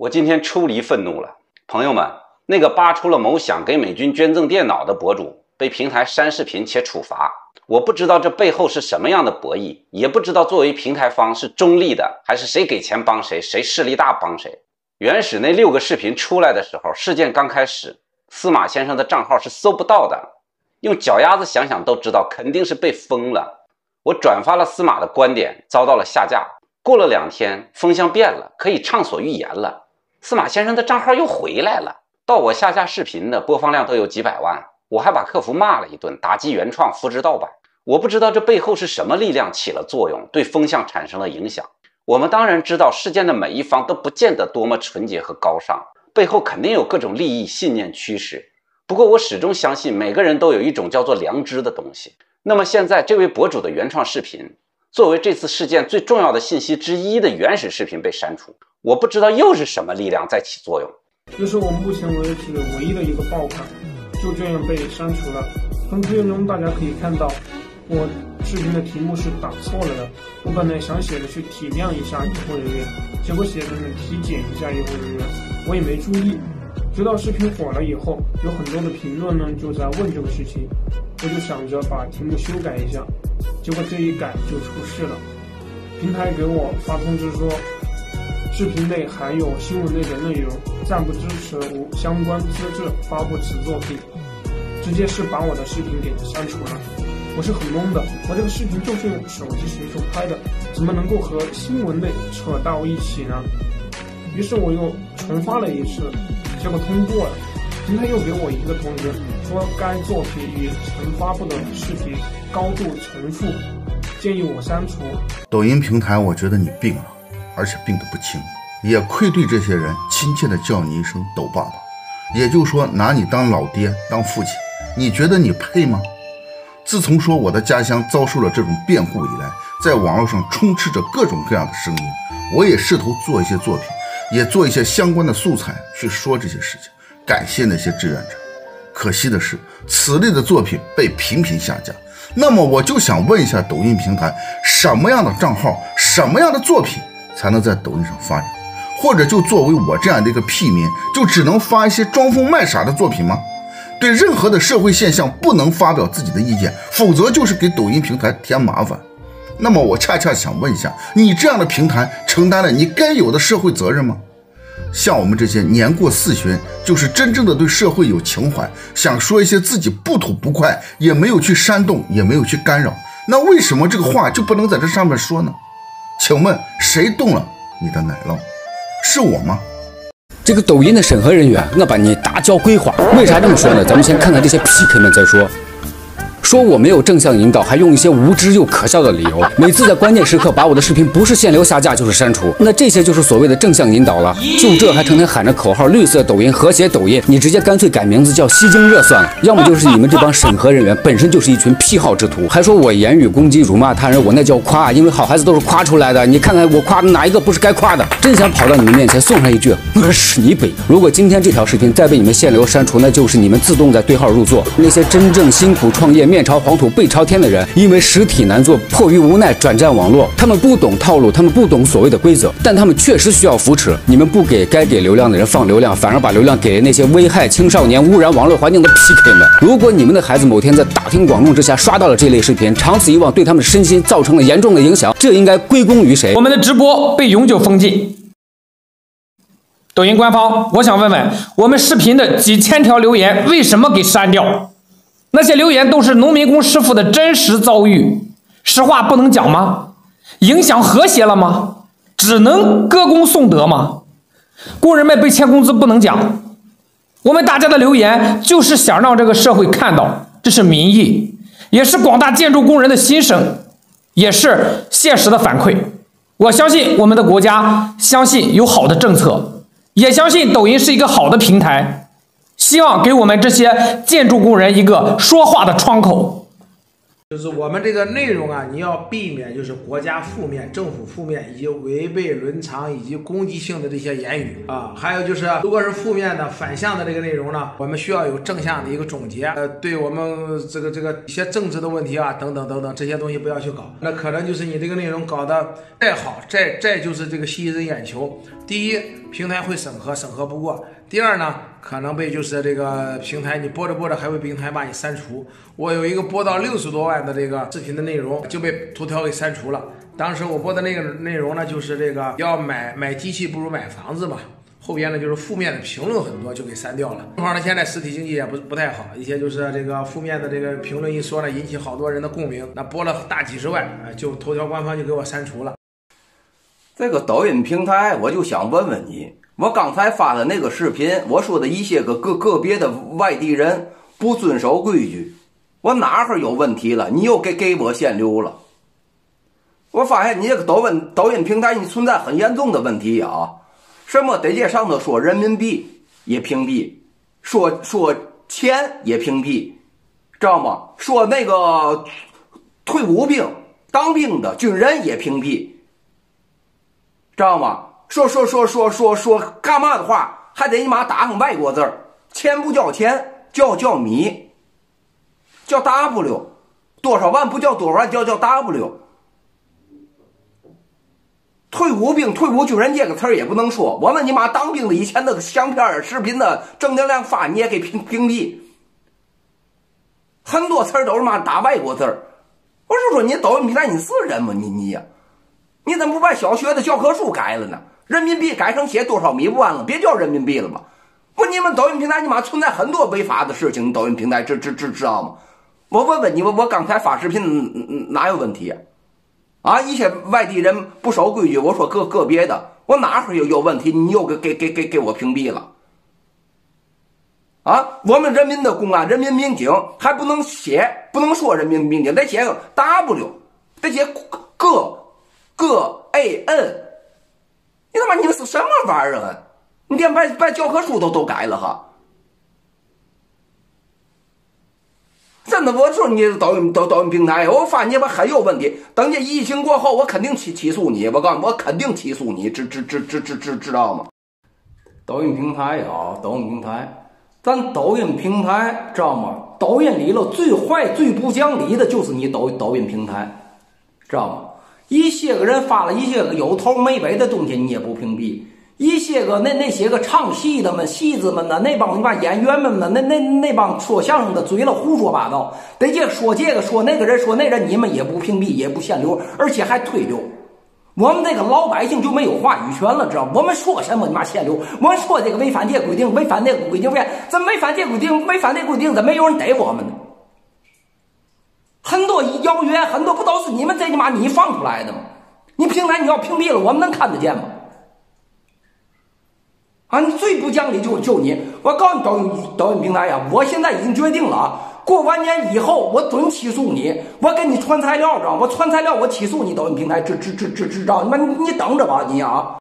我今天出离愤怒了，朋友们，那个扒出了某想给美军捐赠电脑的博主被平台删视频且处罚。我不知道这背后是什么样的博弈，也不知道作为平台方是中立的，还是谁给钱帮谁，谁势力大帮谁。原始那6个视频出来的时候，事件刚开始，司马先生的账号是搜不到的，用脚丫子想想都知道肯定是被封了。我转发了司马的观点，遭到了下架。过了2天，风向变了，可以畅所欲言了，司马先生的账号又回来了。到我下架视频的播放量都有几百万，我还把客服骂了一顿，打击原创，复制盗版。我不知道这背后是什么力量起了作用，对风向产生了影响。我们当然知道事件的每一方都不见得多么纯洁和高尚，背后肯定有各种利益信念驱使。不过我始终相信每个人都有一种叫做良知的东西。那么现在这位博主的原创视频，作为这次事件最重要的信息之一的原始视频被删除，我不知道又是什么力量在起作用。 这是我目前为止唯一的一个爆款，就这样被删除了。从图片中大家可以看到，我视频的题目是打错了的。我本来想写的是体谅一下医护人员，结果写的是体检一下医护人员，我也没注意。直到视频火了以后，有很多的评论呢就在问这个事情，我就想着把题目修改一下，结果这一改就出事了。平台给我发通知说，视频内含有新闻类的内容，暂不支持无相关资质发布此作品，直接是把我的视频给删除了。我是很懵的，我这个视频就是用手机随手拍的，怎么能够和新闻类扯到一起呢？于是我又重发了一次，结果通过了。平台又给我一个通知，说该作品与曾发布的视频高度重复，建议我删除。 抖音平台，我觉得你病了，而且病得不轻，也愧对这些人亲切地叫你一声抖爸爸，也就是说拿你当老爹当父亲，你觉得你配吗？自从说我的家乡遭受了这种变故以来，在网络上充斥着各种各样的声音，我也试图做一些作品，也做一些相关的素材去说这些事情，感谢那些志愿者。可惜的是，此类的作品被频频下架。那么我就想问一下抖音平台，什么样的账号，什么样的作品才能在抖音上发展？或者就作为我这样的一个屁民，就只能发一些装疯卖傻的作品吗？对任何的社会现象不能发表自己的意见，否则就是给抖音平台添麻烦。那么我恰恰想问一下，你这样的平台承担了你该有的社会责任吗？像我们这些年过40，就是真正的对社会有情怀，想说一些自己不吐不快，也没有去煽动，也没有去干扰，那为什么这个话就不能在这上面说呢？请问谁动了你的奶酪？是我吗？ 这个抖音的审核人员，我把你打叫鬼话。为啥这么说呢？咱们先看看这些 PK 们再说。说我没有正向引导，还用一些无知又可笑的理由，每次在关键时刻把我的视频不是限流下架就是删除，那这些就是所谓的正向引导了。就这还成天喊着口号绿色抖音和谐抖音，你直接干脆改名字叫吸睛热算了。要么就是你们这帮审核人员本身就是一群癖好之徒，还说我言语攻击辱骂他人，我那叫夸，因为好孩子都是夸出来的，你看看我夸的哪一个不是该夸的？真想跑到你们面前送上一句我是你北。如果今天这条视频再被你们限流删除，那就是你们自动在对号入座。那些真正辛苦创业面朝黄土背朝天的人，因为实体难做，迫于无奈转战网络。他们不懂套路，他们不懂所谓的规则，但他们确实需要扶持。你们不给该给流量的人放流量，反而把流量给那些危害青少年、污染网络环境的 PK 们。如果你们的孩子某天在大庭广众之下刷到了这类视频，长此以往对他们的身心造成了严重的影响，这应该归功于谁？ 我们的直播被永久封禁。抖音官方，我想问问，我们视频的几千条留言为什么给删掉？那些留言都是农民工师傅的真实遭遇，实话不能讲吗？影响和谐了吗？只能歌功颂德吗？工人们被欠工资不能讲，我们大家的留言就是想让这个社会看到，这是民意，也是广大建筑工人的心声，也是现实的反馈。我相信我们的国家，相信有好的政策，也相信抖音是一个好的平台，希望给我们这些建筑工人一个说话的窗口。 就是我们这个内容啊，你要避免就是国家负面、政府负面以及违背伦常以及攻击性的这些言语啊。还有就是，如果是负面的、反向的这个内容呢，我们需要有正向的一个总结。对我们这个一些政治的问题啊，等等等等这些东西不要去搞。那可能就是你这个内容搞得再好，再就是这个吸引人眼球。第一，平台会审核不过；第二呢，可能被就是这个平台你播着播着还会平台把你删除。我有一个播到60多万的这个视频的内容就被头条给删除了。当时我播的那个内容呢，就是这个要买机器不如买房子嘛。后边呢就是负面的评论很多就给删掉了。正好呢现在实体经济也不太好，一些就是这个负面的这个评论一说呢，引起好多人的共鸣，那播了大几十万，就头条官方就给我删除了。 这个抖音平台，我就想问问你，我刚才发的那个视频，我说的一些个别的外地人不遵守规矩，我哪儿有问题了？你又给我限流了。我发现你这个抖音平台你存在很严重的问题啊！什么得这上头说人民币也屏蔽，说钱也屏蔽，知道吗？说那个退伍兵、当兵的军人也屏蔽。知道吗？说干嘛的话，还得你妈打上外国字儿，钱不叫钱，叫米，叫 W， 多少万不叫多少万，叫 W。退伍兵、退伍军人这个词儿也不能说。我们你妈当兵的以前那个相片、视频的正能量发，你也给屏蔽。很多词儿都是妈打外国字儿。我是说你抖音平台你是人吗？你呀？你怎么不把小学的教科书改了呢？人民币改成写多少米不完了，别叫人民币了吧？不，你们抖音平台你妈存在很多违法的事情，抖音平台知道吗？我问你，我刚才发视频哪有问题啊？一些外地人不守规矩，我说个别的，我哪会有问题？你又给我屏蔽了啊？我们人民的公安、人民民警还不能说人民民警，得写个 W， 得写个 AN， 你他妈你们是什么玩意儿啊？你连把教科书都改了哈！真的，我说你抖音平台，我发现你们很有问题。等这疫情过后，我肯定起诉你。我告诉你，我肯定起诉你，知道吗？抖音平台啊，抖音平台，咱抖音平台知道吗？抖音里头最坏、最不讲理的就是你抖音平台，知道吗？一些个人发了一些个有头没尾的东西，你也不屏蔽；一些个那些个唱戏的们、戏子们呢，那帮你把演员们呢，那帮说相声的嘴了胡说八道，得说这个说那个人说那人，你们也不屏蔽，也不限流，而且还推流。我们这个老百姓就没有话语权了，知道吗？我们说什么你妈限流，我们说这个违反这规定，违反那个规定，怎么违反这规定？违反那规定，怎么没有人逮我们呢？很多谣言，很多不都是你们这你妈你放出来的吗？你平台你要屏蔽了，我们能看得见吗？啊，你最不讲理就你！我告诉你抖音平台呀，我现在已经决定了啊，过完年以后我准起诉你，我给你传材料，知道吗？我传材料，我起诉你抖音平台，知道你们你等着吧你啊！